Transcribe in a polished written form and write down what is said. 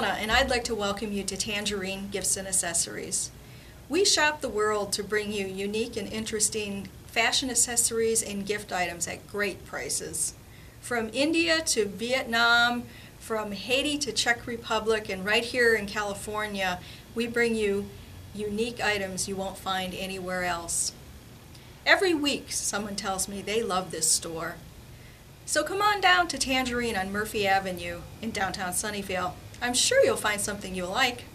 Donna, and I'd like to welcome you to Tangerine Gifts and Accessories. We shop the world to bring you unique and interesting fashion accessories and gift items at great prices. From India to Vietnam, from Haiti to Czech Republic, and right here in California, we bring you unique items you won't find anywhere else. Every week someone tells me they love this store. So come on down to Tangerine on Murphy Avenue in downtown Sunnyvale. I'm sure you'll find something you'll like.